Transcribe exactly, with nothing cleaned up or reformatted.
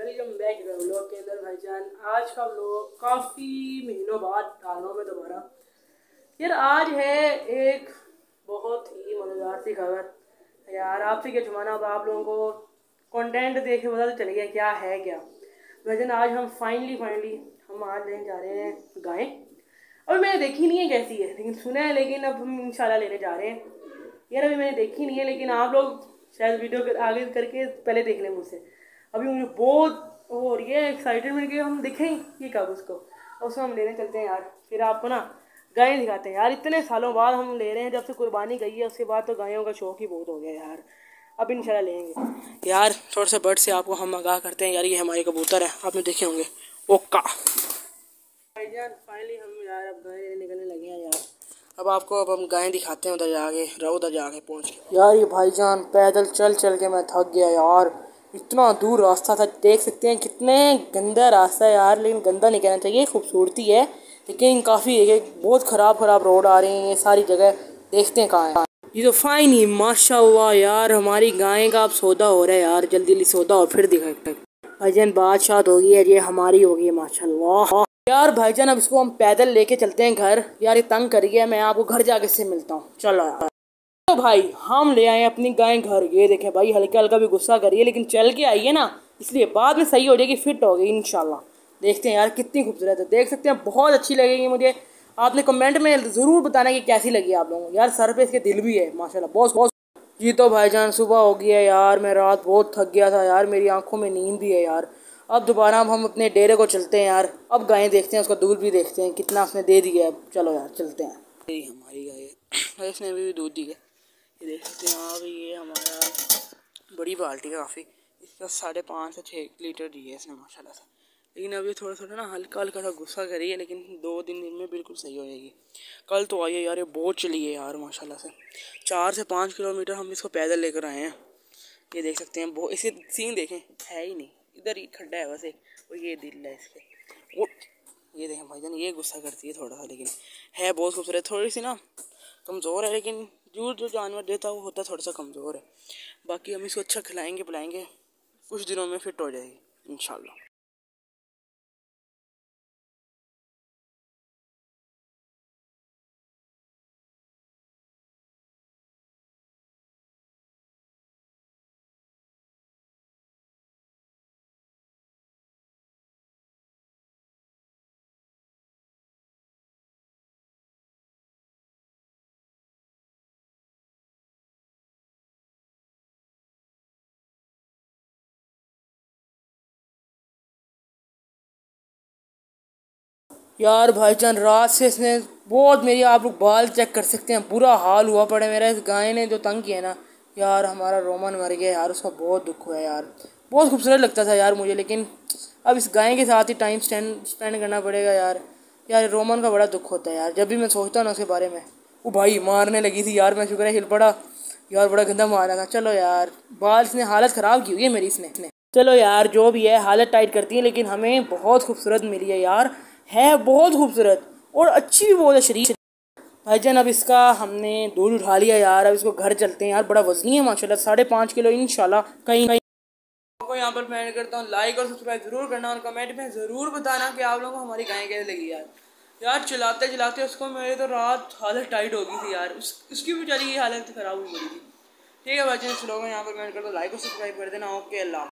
Welcome back vlog के अंदर भाईजान। आज का व्लॉग काफ़ी महीनों बाद डाल रहा हूँ मैं दोबारा। यार आज है एक बहुत ही मज़ेदार सी खबर। यार आपसे क्या छुपाना, अब आप लोगों को कंटेंट देख के पता तो चल गया क्या है क्या। भाईजान आज हम फाइनली फाइनली हम आज लेने जा रहे हैं गाय। अभी मैंने देखी नहीं है कैसी है, लेकिन सुना है, लेकिन अब हम इंशाल्लाह लेने जा रहे हैं। यार अभी मैंने देखी नहीं है, लेकिन आप लोग शायद वीडियो के आगे करके पहले देख लें मुझसे। अभी मुझे बहुत वो हो रही है एक्साइटेडमेंट कि हम दिखें ये कब उसको, और उसको हम लेने चलते हैं यार। फिर आपको ना गायें दिखाते हैं यार। इतने सालों बाद हम ले रहे हैं, जब से कुर्बानी गई है उसके बाद तो गायों का शौक ही बहुत हो गया यार। अब इंशाल्लाह लेंगे यार। थोड़ा सा बर्ड से आपको हम आगाह करते हैं यार। ये हमारे कबूतर है, आपने देखे होंगे। ओका भाईजान फाइनली हम यार अब गाय लेने निकलने लगे हैं यार। अब आपको अब हम गायें दिखाते हैं उधर जाके, रहो उधर जाके पहुँच के। यार ये भाईजान पैदल चल चल के मैं थक गया यार। इतना दूर रास्ता था, देख सकते हैं कितने गंदा रास्ता है यार। लेकिन गंदा नहीं कहना चाहिए, खूबसूरती है, लेकिन काफ़ी बहुत ख़राब ख़राब रोड आ रही हैं ये सारी जगह। देखते हैं कहाँ है ये तो फाइन ही माशाल्लाह यार। हमारी गाय का अब सौदा हो रहा है यार, जल्दी जल्दी सौदा हो फिर दिखा। भाईजान बादशाह हो गई है, ये हमारी हो गई है माशाल्लाह। यार भाईजान अब इसको हम पैदल लेके चलते हैं घर। यार ये तंग कर गया, मैं आपको घर जाके से मिलता हूँ। चलो यार। तो भाई हम ले आए अपनी गाय घर। ये देखें भाई, हल्का हल्का भी गुस्सा करिए, लेकिन चल के आई है ना, इसलिए बाद में सही हो जाएगी, फिट हो गई इंशाल्लाह। देखते हैं यार कितनी खूबसूरत है, देख सकते हैं बहुत अच्छी लगेगी मुझे। आपने कमेंट में ज़रूर बताना कि कैसी लगी आप लोगों को। यार सर पे इसके दिल भी है माशाल्लाह, बहुत बहुत। जी तो भाईजान सुबह हो गई है यार, मैं रात बहुत थक गया था यार, मेरी आंखों में नींद भी है यार। अब दोबारा हम हम अपने डेरे को चलते हैं यार। अब गायें देखते हैं, उसका दूध भी देखते हैं कितना उसने दे दिया है। चलो यार चलते हैं। यही हमारी गाय है, इसने अभी भी दूध दिया। ये देख सकते हैं आप, ये हमारा बड़ी बाल्टी है काफ़ी, इसका साढ़े पाँच से छः लीटर दी है इसने माशाल्लाह से। लेकिन अभी थोड़ा थोड़ा ना हल्का हल्का सा गुस्सा करी है, लेकिन दो तीन दिन में बिल्कुल सही हो जाएगी। कल तो आई है यार, ये बहुत चली है यार माशाल्लाह से। चार से पाँच किलोमीटर हम इसको पैदल लेकर आए हैं। ये देख सकते हैं बहुत, इसे सीन देखें है ही नहीं, इधर ही खड्डा है बस एक, और ये दिल है इसके वो। ये देखें भाईजान, ये गुस्सा करती है थोड़ा सा, लेकिन है बहुत खूबसूरत। थोड़ी सी ना कमज़ोर है, लेकिन जो जो जानवर देता है वो होता थोड़ा सा कमज़ोर है। बाकी हम इसको अच्छा खिलाएंगे पिलाएंगे, कुछ दिनों में फिट हो जाएगी इंशाल्लाह। यार भाईजान रात से इसने बहुत, मेरी आप लोग बाल चेक कर सकते हैं, बुरा हाल हुआ पड़ा मेरा। इस गाय ने जो तंग किया ना यार, हमारा रोमन मर गया यार, उसका बहुत दुख हुआ यार। बहुत खूबसूरत लगता था यार मुझे, लेकिन अब इस गाय के साथ ही टाइम स्पेंड स्पेंड करना पड़ेगा यार। यार रोमन का बड़ा दुख होता है यार, जब भी मैं सोचता हूँ ना उसके बारे में। वो भाई मारने लगी थी यार, मैं शुक्र है हिल पड़ा यार, बड़ा गंदा मारा था। चलो यार, बाल इसने हालत ख़राब की हुई है मेरी इसने। चलो यार जो भी है, हालत टाइट करती है, लेकिन हमें बहुत खूबसूरत मिली है यार, है बहुत खूबसूरत और अच्छी भी बहुत है शरीर। भाईजान अब इसका हमने दूध उठा लिया यार, अब इसको घर चलते हैं यार। बड़ा वजनी है माशाल्लाह, साढ़े पाँच किलो इंशाल्लाह। कहीं कहीं आपको यहाँ पर मैं करता हूँ, लाइक और सब्सक्राइब जरूर करना, और कमेंट में ज़रूर बताना कि आप लोगों को हमारी गाय कैसे लगी यार। यार चलाते चलाते उसको मेरे तो रात हालत टाइट हो गई थी यार, उस उसकी भी बेचारी की हालत ख़राब हो गई थी। ठीक है भाईजान, लोगों यहाँ पर मैं करता हूँ, लाइक और सब्सक्राइब कर देना। ओके अल्लाह।